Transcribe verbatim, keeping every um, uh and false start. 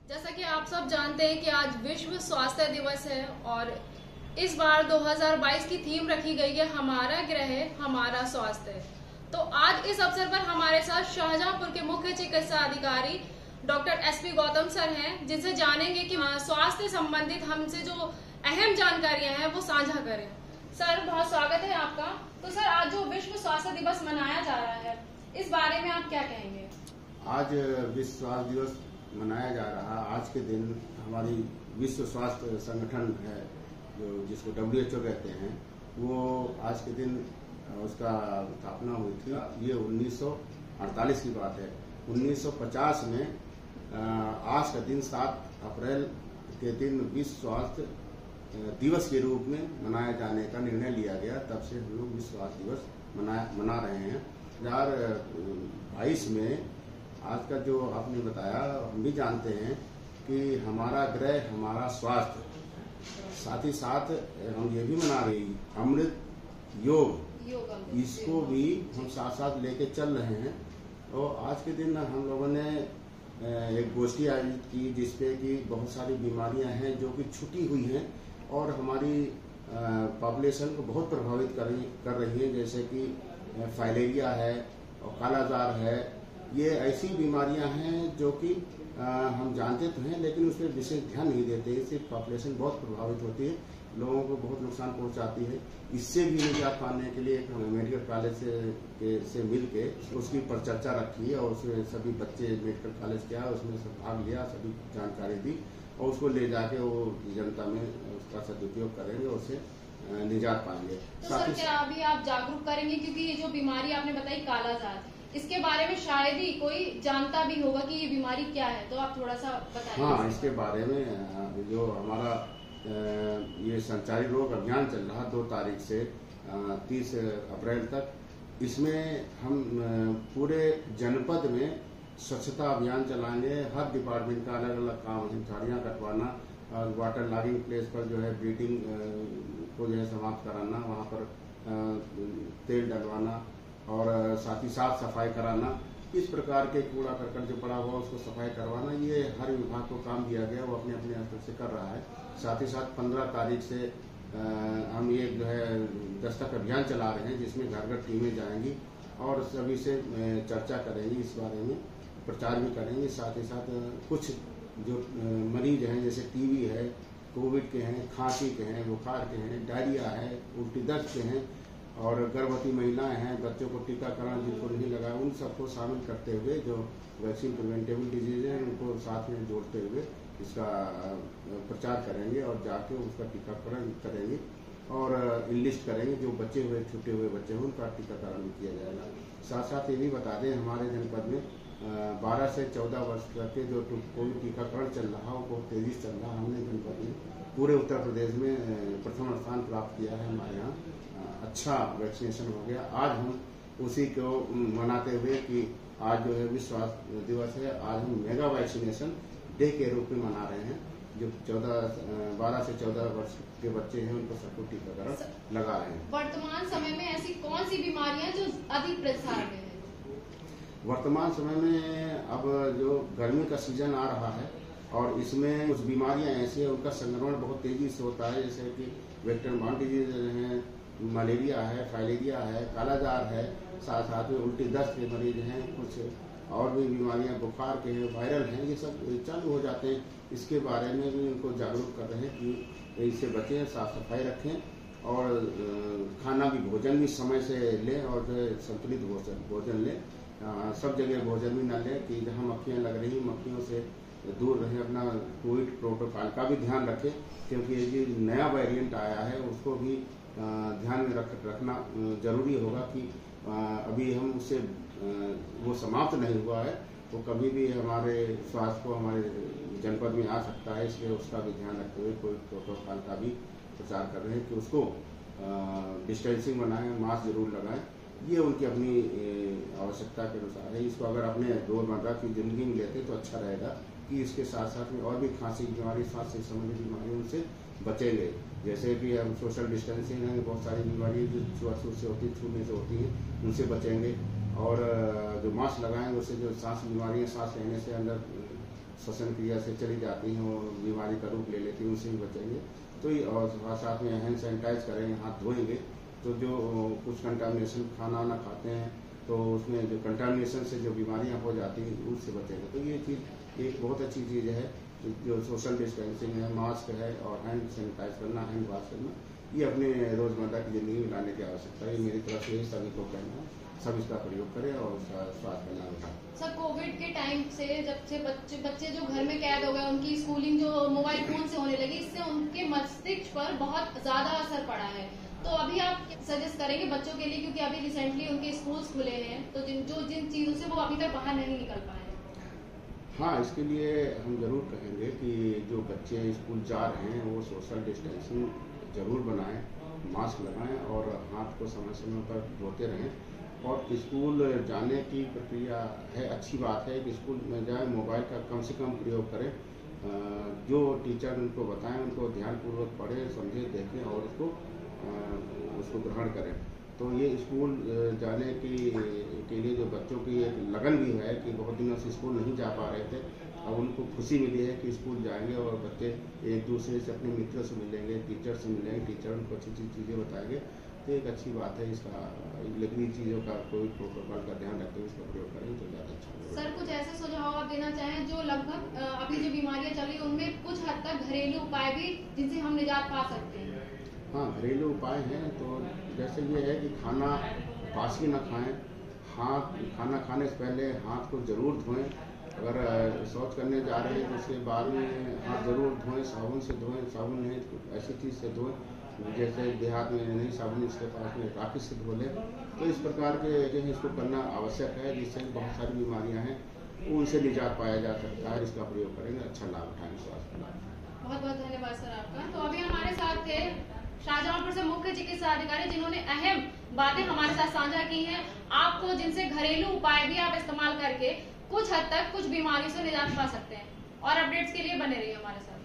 जैसा कि आप सब जानते हैं कि आज विश्व स्वास्थ्य दिवस है और इस बार दो हज़ार बाईस की थीम रखी गई है हमारा ग्रह हमारा स्वास्थ्य। तो आज इस अवसर पर हमारे साथ शाहजहांपुर के मुख्य चिकित्सा अधिकारी doctor S P Gautam sir हैं, जिनसे जानेंगे कि स्वास्थ्य संबंधित हमसे जो अहम जानकारियां हैं वो साझा करें। सर, बहुत स्वागत है आपका। तो सर, आज जो विश्व स्वास्थ्य दिवस मनाया जा रहा है, इस बारे में आप क्या कहेंगे? आज विश्व स्वास्थ्य दिवस मनाया जा रहा है। आज के दिन हमारी विश्व स्वास्थ्य संगठन है जो जिसको डब्ल्यू एच ओ कहते हैं, वो आज के दिन उसका स्थापना हुई थी। ये उन्नीस सौ अड़तालीस की बात है। उन्नीस सौ पचास में आज का दिन सात अप्रैल के दिन विश्व स्वास्थ्य दिवस के रूप में मनाए जाने का निर्णय लिया गया। तब से हम लोग विश्व स्वास्थ्य दिवस मना मना रहे हैं। दो हजार बाईस में आज का जो आपने बताया, हम भी जानते हैं कि हमारा ग्रह हमारा स्वास्थ्य, साथ ही साथ हम ये भी मना रहे हैं अमृत योग, इसको भी हम साथ साथ लेके चल रहे हैं। और आज के दिन हम लोगों ने एक गोष्ठी आयोजित की जिसपे कि बहुत सारी बीमारियां हैं जो कि छुटी हुई हैं और हमारी पॉपुलेशन को बहुत प्रभावित कर रही कर रही है, जैसे कि फाइलेरिया है और कालाजार है। ये ऐसी बीमारियां हैं जो कि हम जानते तो हैं लेकिन उस पर विशेष ध्यान नहीं देते। इससे पॉपुलेशन बहुत प्रभावित होती है, लोगों को बहुत नुकसान पहुंचाती है। इससे भी निजात पाने के लिए एक मेडिकल कॉलेज से, से मिल के उसकी पर चर्चा रखी और उसमें सभी बच्चे मेडिकल कॉलेज क्या उसमें सब भाग लिया, सभी जानकारी दी और उसको ले जाके वो जनता में उसका सदुपयोग करेंगे, उससे निजात पाएंगे। तो सर, क्या अभी आप जागरूक करेंगे, क्योंकि ये जो बीमारी आपने बताई कालाजार, इसके बारे में शायद ही कोई जानता भी होगा कि ये बीमारी क्या है, तो आप थोड़ा सा बताइए। हाँ, इसके बारे में जो हमारा ये संचारी रोग अभियान चल रहा दो तारीख से तीस अप्रैल तक, इसमें हम पूरे जनपद में स्वच्छता अभियान चलाएंगे। हर डिपार्टमेंट का अलग अलग काम है, झाड़ियाँ कटवाना, वाटर लॉगिंग प्लेस पर जो है ब्लीडिंग को जो है समाप्त कराना, वहाँ पर तेल डलवाना और साथ ही साफ सफाई कराना। इस प्रकार के कूड़ा करकट जो पड़ा हुआ उसको सफाई करवाना, ये हर विभाग को काम दिया गया, वो अपने अपने स्तर से कर रहा है। साथ ही साथ पंद्रह तारीख से आ, हम ये जो है दस्तक अभियान चला रहे हैं जिसमें घर घर टीमें जाएंगी और सभी से चर्चा करेंगी, इस बारे में प्रचार भी करेंगे। साथ ही साथ कुछ जो मरीज हैं जैसे टीबी है, कोविड के हैं, खांसी के हैं, बुखार के हैं, डायरिया है, उल्टी दस्त के हैं और गर्भवती महिलाएं हैं, बच्चों को टीकाकरण जिनको नहीं लगा उन सबको शामिल करते हुए जो वैक्सीन प्रिवेंटेबल डिजीज है उनको साथ में जोड़ते हुए इसका प्रचार करेंगे और जाके उसका टीकाकरण करेंगे और इनलिस्ट करेंगे। जो बचे हुए छूटे हुए बच्चे हैं उनका टीकाकरण भी किया जाएगा। साथ साथ ये भी बता दें, हमारे जनपद में बारह से चौदह वर्ष तक के जो कोविड टीकाकरण चल रहा है वो बहुत तेजी से चल रहा है। हमने जनपद में पूरे उत्तर प्रदेश में प्रथम स्थान प्राप्त किया है। हमारे यहाँ अच्छा वैक्सीनेशन हो गया। आज हम उसी को मनाते हुए कि आज जो है विश्व स्वास्थ्य दिवस है, आज हम मेगा वैक्सीनेशन डे के रूप में मना रहे हैं। जो चौदह बारह से चौदह वर्ष के बच्चे हैं उनको सबको टीकाकरण लगा रहे हैं। वर्तमान समय में ऐसी कौन सी बीमारियां जो अधिक प्रसार में है? वर्तमान समय में अब जो गर्मी का सीजन आ रहा है और इसमें कुछ बीमारियां ऐसी है उनका संक्रमण बहुत तेजी से होता है, जैसे कि वेक्टर बाउंड डिजीज है, मलेरिया है, फाइलेरिया है, कालाजार है, साथ साथ में उल्टी दस्त के मरीज हैं, कुछ और भी बीमारियां बुखार के हैं, वायरल हैं, ये सब चालू हो जाते हैं। इसके बारे में भी उनको जागरूक कर रहे हैं कि इससे बचें, साफ सफाई रखें और खाना भी भोजन भी समय से लें और जो है संतुलित भोजन भोजन लें। सब जगह भोजन भी न लें कि जहाँ मक्खियाँ लग रही मक्खियों से दूर रहें। अपना कोविड प्रोटोकॉल का भी ध्यान रखें, क्योंकि ये जो नया वेरिएंट आया है उसको भी ध्यान में रख रखना जरूरी होगा कि अभी हम उससे वो समाप्त नहीं हुआ है, तो कभी भी हमारे स्वास्थ्य को हमारे जनपद में आ सकता है। इसलिए उसका भी ध्यान रखते हुए कोविड प्रोटोकॉल का भी प्रचार कर रहे हैं कि उसको डिस्टेंसिंग बनाएं, मास्क जरूर लगाएं। ये उनकी अपनी आवश्यकता के अनुसार है। इसको अगर अपने रोजमर्रा की जिंदगी में लेते तो अच्छा रहेगा कि इसके साथ साथ में और भी खांसी की बीमारी, सांस से संबंधित बीमारी उनसे बचेंगे। जैसे कि हम सोशल डिस्टेंसिंग है, बहुत सारी बीमारी जो छुआछूत से होती है, छूने से होती हैं, उनसे बचेंगे। और जो मास्क लगाएंगे उससे जो सांस बीमारी है, सांस लेने से अंदर श्वसन क्रिया से चली जाती हैं और बीमारी का रूप ले लेती हैं, उनसे भी बचेंगे। तो ये और साथ में हैंड सैनिटाइज करेंगे, हाथ धोएंगे। तो जो कुछ कंटामिनेशन खाना वाना खाते हैं तो उसमें जो कंटामिनेशन से जो बीमारियां हो जाती हैं उससे बचेंगे। तो ये चीज़ एक बहुत अच्छी चीज़ है, जो सोशल डिस्टेंसिंग है, मास्क है और हैंड सैनिटाइज करना, हैंड वॉश करना, ये अपने रोज़मर्रा की ज़िंदगी में लाने की आवश्यकता है। मेरी तरफ से सभी को कहना है, सब इसका प्रयोग करें और स्वास्थ्य करना होगा। सर, कोविड के टाइम से जब से बच्चे बच्चे जो घर में कैद हो गए, उनकी स्कूलिंग जो मोबाइल फोन से होने लगी, इससे उनके मस्तिष्क पर बहुत ज्यादा असर पड़ा है। तो अभी आप सजेस्ट करेंगे बच्चों के लिए, क्योंकि अभी रिसेंटली उनके स्कूल्स खुले हैं, तो जिन जो जिन चीजों से वो अभी तक बाहर नहीं निकल पाए? हाँ, इसके लिए हम जरूर कहेंगे कि जो बच्चे स्कूल जा रहे हैं वो सोशल डिस्टेंसिंग जरूर बनाएं, मास्क लगाएं और हाथ को समय समय पर धोते रहें। और स्कूल जाने की प्रक्रिया है, अच्छी बात है कि स्कूल में जाए, मोबाइल का कम से कम प्रयोग करें। जो टीचर उनको बताएं उनको ध्यानपूर्वक पढ़ें, समझें, देखें और उसको उसको ग्रहण करें। तो ये स्कूल जाने की के लिए जो बच्चों की एक लगन भी है कि बहुत दिनों से स्कूल नहीं जा पा रहे थे, अब उनको खुशी मिली है कि स्कूल जाएंगे और बच्चे एक दूसरे से, अपने मित्रों से मिलेंगे, टीचर से मिलेंगे, टीचर उनको अच्छी अच्छी चीज़ें बताएंगे। तो एक अच्छी बात है इसका, लेकिन इन चीज़ों का कोई प्रोटोकॉल का ध्यान रखते हुए इसका प्रयोग करें तो ज़्यादा अच्छा होगा। सर, कुछ ऐसे सुझाव आप देना चाहें जो लगभग अभी जो बीमारियां चली उनमें कुछ हद तक घरेलू उपाय भी जिनसे हम निजात पा सकते हैं? हाँ, घरेलू उपाय हैं तो जैसे ये है कि खाना बासी ना खाएं, हाथ खाना खाने से पहले हाथ को जरूर धोएं। अगर शौच करने जा रहे हैं तो उसके बाद में हाथ जरूर धोएं, साबुन से धोएं, साबुन नहीं तो ऐसी चीज़ से धोएं, जैसे देहात में नहीं साबुन इसके पास में राखी से धो लें। तो इस प्रकार के जो है इसको करना आवश्यक है, जिससे बहुत सारी बीमारियाँ हैं उनसे निजात पाया जा सकता है। इसका प्रयोग करेंगे, अच्छा लाभ उठाएंगे, स्वास्थ्य लाभ। बहुत बहुत धन्यवाद सर आपका। तो अभी हमारे साथ थे शाहजहांपुर से मुख्य चिकित्सा अधिकारी, जिन्होंने अहम बातें हमारे साथ साझा की हैं, आपको जिनसे घरेलू उपाय भी आप इस्तेमाल करके कुछ हद तक कुछ बीमारी से निजात पा सकते हैं। और अपडेट्स के लिए बने रहिए हमारे साथ।